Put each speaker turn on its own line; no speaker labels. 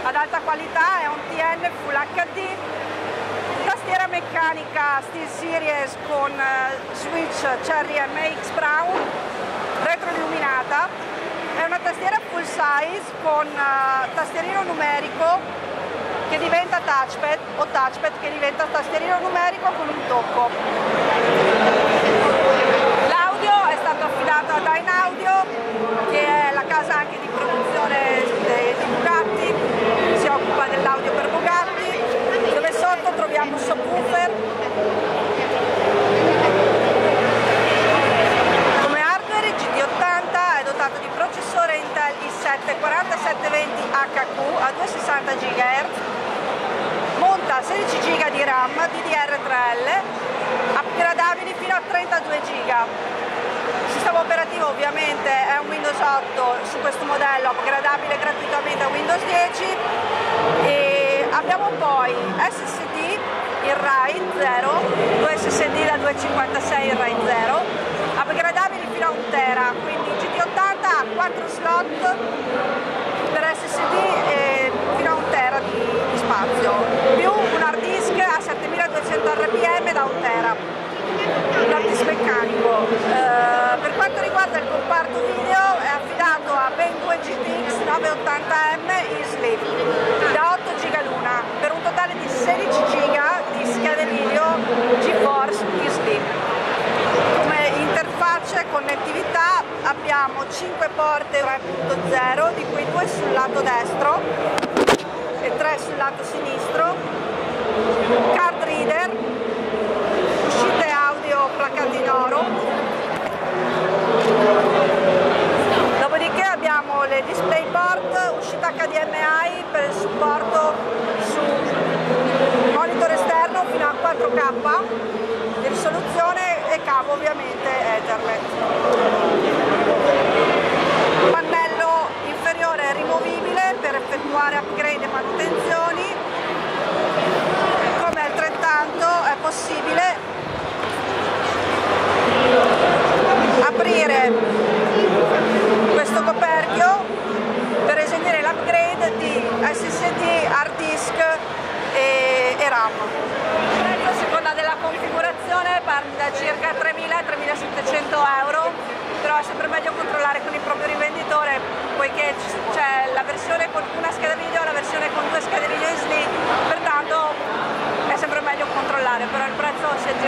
ad alta qualità, è un TN Full HD, tastiera meccanica SteelSeries con switch Cherry MX Brown, retroilluminata, è una tastiera full size con tastierino numerico che diventa touchpad o touchpad che diventa tastierino numerico con un tocco. L'audio è stato affidato a Dynaudio, che è la casa anche di produzione di Bugatti, si occupa dell'audio per Bugatti, dove sotto troviamo un subwoofer. Come hardware il GT80 è dotato di processore Intel i7 4720HQ a 260 GHz, monta 16 GB di RAM DDR3L, upgradabili fino a 32 GB. Il sistema operativo ovviamente è un Windows 8 su questo modello, upgradabile gratuitamente a Windows 10, e abbiamo poi SSD il RAID 0, due SSD da 256 il RAID 0, upgradabili fino a 1 tera, quindi GT80 ha 4 slot per SSD e fino a 1 tera di spazio, più un hard disk a 7200 rpm da 1 tera, un hard disk meccanico. Per quanto riguarda il comparto video è affidato a ben 2 GTX 980M eSleep da 8 GB l'una, per un totale di 16 GB di schede video GeForce eSleep. Come interfacce e connettività abbiamo 5 porte 3.0, di cui 2 sul lato destro e 3 sul lato sinistro, card reader, uscite audio placcate in oro. Dopodiché abbiamo le DisplayPort, uscita HDMI per il supporto su monitor esterno fino a 4K di risoluzione e cavo ovviamente Ethernet. Pannello inferiore rimovibile per effettuare upgrade e manutenzioni, come altrettanto è possibile aprire questo coperchio per eseguire l'upgrade di SSD, hard disk e RAM. A seconda della configurazione parte da circa 3.000-3.700 euro, però è sempre meglio controllare con il proprio rivenditore, poiché c'è la versione con una scheda video e la versione con 2 schede video in SLI, pertanto è sempre meglio controllare, però il prezzo si aggira